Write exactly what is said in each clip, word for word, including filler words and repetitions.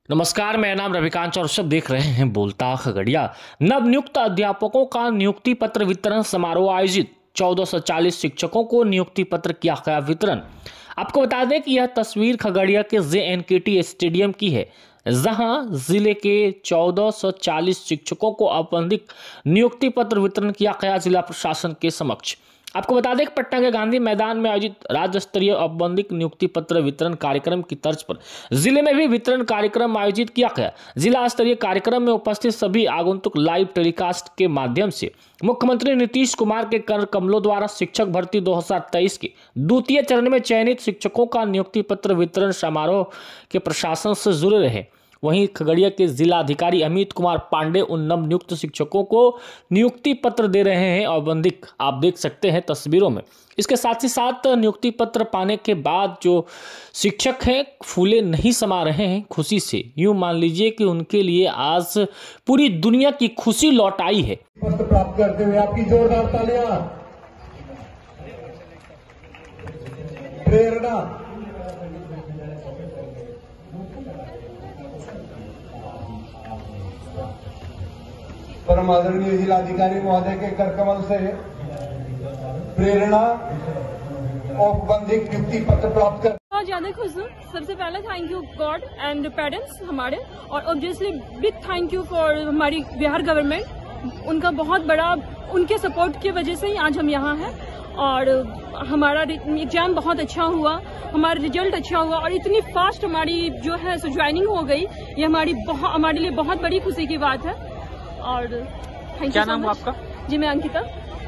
नमस्कार, मेरा नाम रविकांत और सब देख रहे हैं बोलता खगड़िया। नवनियुक्त अध्यापकों का नियुक्ति पत्र वितरण समारोह आयोजित। चौदह सौ चालीस शिक्षकों को नियुक्ति पत्र किया गया वितरण। आपको बता दें कि यह तस्वीर खगड़िया के J N K T stadium की है, जहां जिले के चौदह सौ चालीस शिक्षकों को औपचारिक नियुक्ति पत्र वितरण किया गया जिला प्रशासन के समक्ष। आपको बता दें कि पटना के गांधी मैदान में आयोजित राज्य स्तरीय औपबंधिक नियुक्ति पत्र वितरण कार्यक्रम की तर्ज पर जिले में भी वितरण कार्यक्रम आयोजित किया गया। जिला स्तरीय कार्यक्रम में उपस्थित सभी आगंतुक लाइव टेलीकास्ट के माध्यम से मुख्यमंत्री नीतीश कुमार के कर कमलों द्वारा शिक्षक भर्ती दो हज़ार तेईस के द्वितीय चरण में चयनित शिक्षकों का नियुक्ति पत्र वितरण समारोह के प्रशासन से जुड़े रहे। वहीं खगड़िया के जिलाधिकारी अमित कुमार पांडे उन नवनियुक्त शिक्षकों को नियुक्ति पत्र दे रहे हैं औपबंधिक। आप देख सकते हैं तस्वीरों में। इसके साथ ही साथ नियुक्ति पत्र पाने के बाद जो शिक्षक हैं फूले नहीं समा रहे हैं खुशी से। यूं मान लीजिए कि उनके लिए आज पूरी दुनिया की खुशी लौट आई है। पत्र प्राप्त करते हुए आपकी जोरदार तालियां। प्रेरणा परम आदरणीय जिलाधिकारी महोदय के करकमल से प्रेरणा औपबंधिक नियुक्ति पत्र प्राप्त कर बहुत ज्यादा खुश हूँ। सबसे पहले thank you God and parents हमारे, और obviously big thank you for हमारी बिहार गवर्नमेंट। उनका बहुत बड़ा, उनके सपोर्ट की वजह से ही आज हम यहाँ हैं। और हमारा एग्जाम बहुत अच्छा हुआ, हमारा रिजल्ट अच्छा हुआ और इतनी फास्ट हमारी जो है सो ज्वाइनिंग हो गई। ये हमारी बहुत हमारे लिए बहुत बड़ी खुशी की बात है। और थैंक क्या यू। नाम आपका? जी मैं अंकिता।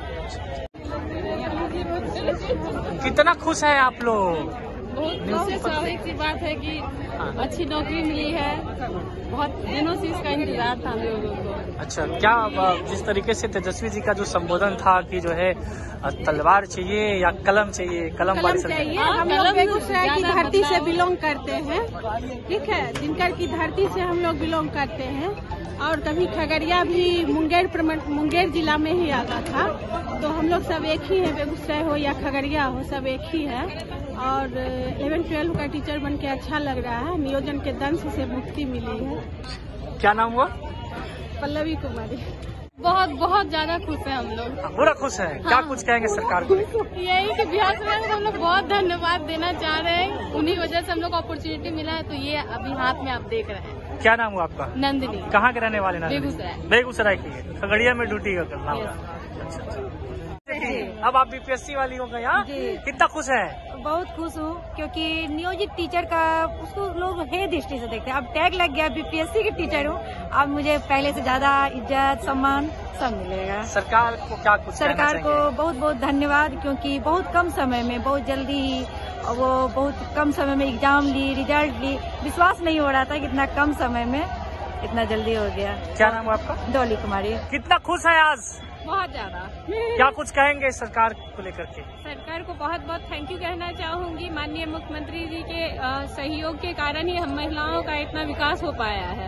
कितना खुश है आप लोग? बहुत खुश, स्वाभाविक सी बात है कि अच्छी नौकरी मिली है। बहुत दिनों से इसका इंतजार था हम लोगों को। अच्छा, क्या जिस तरीके से तेजस्वी जी का जो संबोधन था कि जो है तलवार चाहिए या कलम चाहिए, कलम कलम चाहिए। हम लोग बेगूसराय की धरती से बिलोंग करते हैं, ठीक है, दिनकर की धरती से हम लोग बिलोंग करते हैं। और कभी खगड़िया भी मुंगेर मुंगेर जिला में ही आता था, तो हम लोग सब एक ही है, बेगूसराय हो या खगड़िया हो सब एक ही है। और इलेवन ट्वेल्व का टीचर बन के अच्छा लग रहा है। नियोजन के दंश से मुक्ति मिली है। क्या नाम हुआ? पल्लवी कुमारी। बहुत बहुत ज्यादा खुश है हम लोग। पूरा खुश है। क्या कुछ कहेंगे सरकार को? यही कि बिहार सरकार को हम लोग बहुत धन्यवाद देना चाह रहे हैं। उन्हीं वजह से हम लोग को अपॉर्चुनिटी मिला है, तो ये अभी हाथ में आप देख रहे हैं। क्या नाम हुआ आपका? नंदिनी। कहाँ के रहने वाले? बेगूसराय। बेगूसराय की है। खगड़िया में ड्यूटी करना होगा। अच्छा अच्छा। अब आप बी पी एस सी वाली हो गई? कितना खुश है? बहुत खुश हूँ, क्योंकि नियोजित टीचर का उसको लोग हे दृष्टि से देखते हैं। अब टैग लग गया, बी पी एस सी की टीचर हूँ, अब मुझे पहले से ज्यादा इज्जत सम्मान सब मिलेगा। सरकार को क्या कुछ सरकार को बहुत बहुत धन्यवाद, क्योंकि बहुत कम समय में, बहुत जल्दी ही वो बहुत कम समय में एग्जाम ली, रिजल्ट ली। विश्वास नहीं हो रहा था कि इतना कम समय में इतना जल्दी हो गया। क्या नाम है आपका? डॉली कुमारी। कितना खुश है आज? बहुत ज्यादा। क्या कुछ कहेंगे सरकार को लेकर के? सरकार को बहुत बहुत थैंक यू कहना चाहूंगी। माननीय मुख्यमंत्री जी के सहयोग के कारण ही हम महिलाओं का इतना विकास हो पाया है।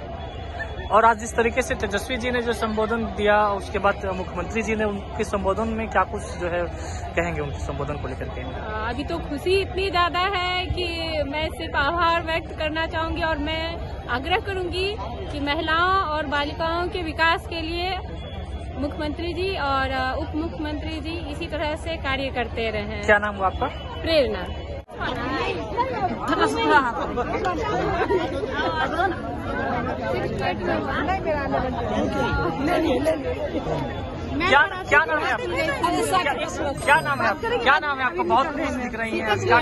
और आज जिस तरीके से तेजस्वी जी ने जो संबोधन दिया, उसके बाद मुख्यमंत्री जी ने उनके संबोधन में क्या कुछ जो है कहेंगे उनके संबोधन को लेकर के? अभी तो खुशी इतनी ज्यादा है कि मैं सिर्फ आभार व्यक्त करना चाहूंगी। और मैं आग्रह करूंगी कि महिलाओं और बालिकाओं के विकास के लिए मुख्यमंत्री जी और उप मुख्यमंत्री जी इसी तरह से कार्य करते रहे। क्या नाम हुआ आपका? प्रेरणा। क्या क्या नाम है आपका? क्या नाम है आपका? क्या नाम है आपका? बहुत खुश दिख रही है आज। क्या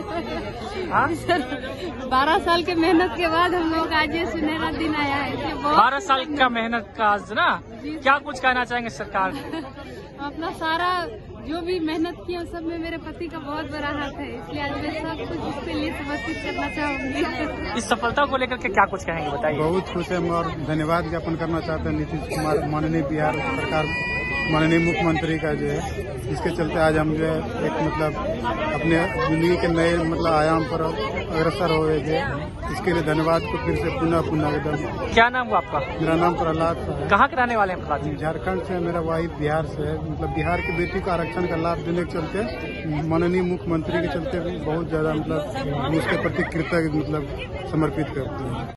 कहेंगे? बारह साल के मेहनत के बाद हम लोग आज ये सुनहरा दिन आया है। बारह साल का मेहनत का आज ना, क्या कुछ कहना चाहेंगे सरकार? अपना सारा जो भी मेहनत किया सब में मेरे पति का बहुत बड़ा हाथ है, इसलिए आज मैं सब कुछ उसके लिए समर्पित करना चाहूंगी। इस सफलता को लेकर के क्या कुछ कहेंगे बताइए? बहुत खुश है और धन्यवाद ज्ञापन करना चाहते हैं नीतीश कुमार माननीय बिहार सरकार माननीय मुख्यमंत्री का जो है, जिसके चलते आज हम जो है एक मतलब अपने जिंदगी के नए मतलब आयाम पर अग्रसर हो गए। इसके लिए धन्यवाद को फिर से पुनः पुनः एकदम। क्या नाम हुआ आपका? मेरा नाम प्रहलाद है। कहाँ के रहने वाले हैं प्रहलाद जी? झारखंड से। मेरा वाइफ बिहार से है। मतलब बिहार की बेटी को आरक्षण का लाभ देने के चलते माननीय मुख्यमंत्री के चलते भी बहुत ज्यादा मतलब हम उसके प्रति कृतज्ञ मतलब समर्पित करते हैं।